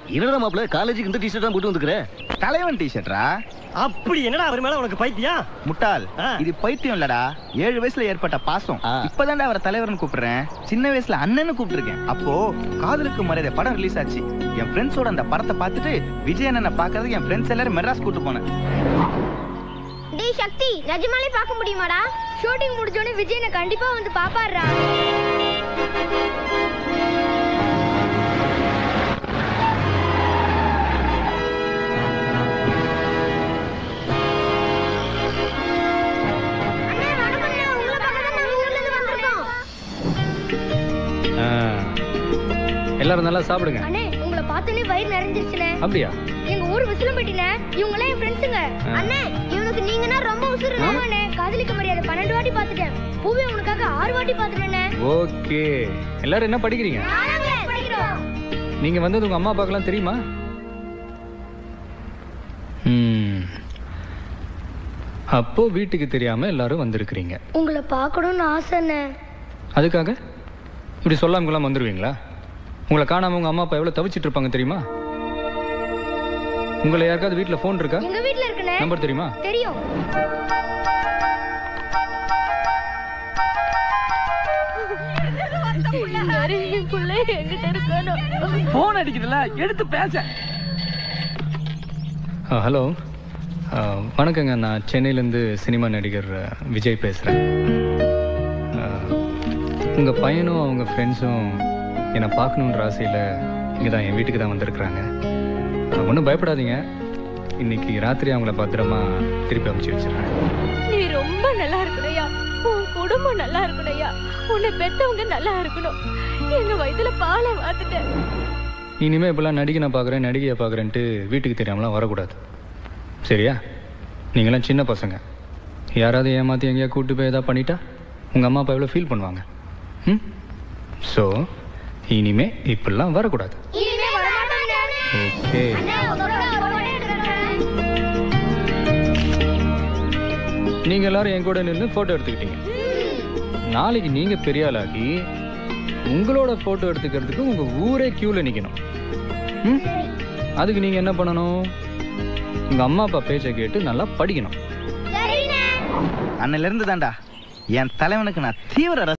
என்னடா மாப்ள காலேஜுக்கு இந்த டி-ஷர்ட் தான் போட்டு வந்துக்கற? தலைவன் டி-ஷர்ட்டா? அப்படி என்னடா அவர் மேல உனக்கு பைத்தியம்? முட்டாள், இது பைத்தியம் இல்லடா, 7 வயசுல ஏற்பட்ட பாசம். இப்பதான்டா அவரை தலைவர்னு கூப்பிடுறேன். சின்ன வயசுல அண்ணன்னு கூப்பிட்டுருக்கேன். அப்போ காதலுக்கு மரியாதை படம் ரிலீஸ் ஆச்சு. என் ஃப்ரெண்ட்ஸோட அந்த படத்தை பார்த்துட்டு விஜய் அண்ணனை பார்க்கறதுக்கு என் ஃப்ரெண்ட்ஸ் எல்லாரும் மெட்ராஸ் கூட்டு போனேன். டேய் சக்தி, நிஜமாலே பார்க்க முடியுமாடா? ஷூட்டிங் முடிஞ்சோனே விஜய் அண்ணா கண்டிப்பா வந்து பாப்பாருடா. எல்லாரும் நல்லா சாப்பிடுங்க. அண்ணே, உங்களை பார்த்தனே வயிறு நிறைஞ்சிருச்சுனே. அப்படியே? எங்க ஊர் விசிலம்பட்டினே. இவங்களே என் ஃப்ரெண்ட்ஸ்ங்க. அண்ணே, இவனுக்கு நீங்கனா ரொம்ப உசுருனே. காதலிக்க மரியாதை 12 வாட்டி பார்த்துட்டேன். பூவே உனக்காக 6 வாட்டி பார்த்துட்டேனே. ஓகே. எல்லாரும் என்ன படிக்கிறீங்க? நாங்க படிக்கிறோம். நீங்க வந்தது உங்க அம்மா அப்பாக்கெல்லாம் தெரியுமா? அப்போ வீட்டுக்கு தெரியாம எல்லாரும் வந்திருக்கிறீங்க. உங்களை பார்க்கணும்னு ஆசைனே. அதுக்காக இப்படி சொல்லாமலாம் வந்துருவீங்களா? உங்களை காணாம உங்க அம்மா அப்பா எவ்வளவு தவிச்சிட்டு இருப்பாங்க தெரியுமா? உங்களை யாருக்காவது வீட்ல போன் இருக்கா? எங்க வீட்ல இருக்குனே. நம்பர் தெரியுமா? தெரியும். போன் அடிக்குதுல, எடுத்து பேச. ஹலோ, வணக்கங்க. நான் சென்னையிலேருந்து சினிமா நடிகர் விஜய் பேசுகிறேன். உங்கள் பையனும் அவங்க ஃப்ரெண்ட்ஸும் என்னை பார்க்கணுன்ற ஆசையில் இங்கே தான் என் வீட்டுக்கு தான் வந்திருக்கிறாங்க. ஒன்றும் பயப்படாதீங்க, இன்னைக்கு ராத்திரி அவங்கள பத்திரமா திருப்பி அனுப்பிச்சி வச்சிடறேன். நீ ரொம்ப நல்லா இருக்கணும்யா, உன் குடும்பம் நல்லா இருக்கணும்யா, உன்னை பெற்றவங்க நல்லா இருக்கணும். எங்கள் வயதுல பாலை வாத்துட்டேன். இனிமேல் இப்பெல்லாம் நடிகை பார்க்குறேன் நடிகையை பார்க்குறேன்ட்டு வீட்டுக்கு தெரியாமலாம் வரக்கூடாது, சரியா? நீங்களாம் சின்ன பசங்க, யாராவது ஏமாற்றி எங்கேயா கூப்பிட்டு போய் எதாவது பண்ணிட்டா உங்கள் அம்மா அப்பா எவ்வளோ ஃபீல் பண்ணுவாங்க. ஸோ இனிமே இப்படிலாம் வரக்கூடாது. ஓகே. நீங்கள் எல்லாரும் என் கூட நின்று ஃபோட்டோ எடுத்துக்கிட்டீங்க. நாளைக்கு நீங்கள் பெரிய ஆளாகி உங்களோட ஃபோட்டோ எடுத்துக்கிறதுக்கு உங்கள் ஊரே க்யூவில் நிற்கணும். அதுக்கு நீங்கள் என்ன பண்ணணும்? உங்கள் அம்மா அப்பா பேச்சை கேட்டு நல்லா படிக்கணும். அன்னிலிருந்து தான்டா என் தலைவனுக்கு நான் தீவிர